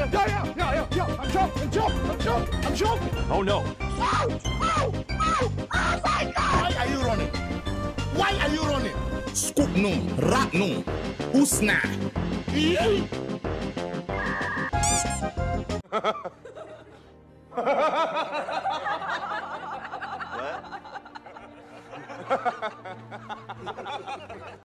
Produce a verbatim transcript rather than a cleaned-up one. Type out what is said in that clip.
Yeah, yeah, yeah, yeah, yeah. I'm choking, I'm choking, I'm choking, I'm choking. Oh no. Oh, oh, oh, oh my God! Why are you running? Why are you running? Scoop no, rat no, usna. Yeah.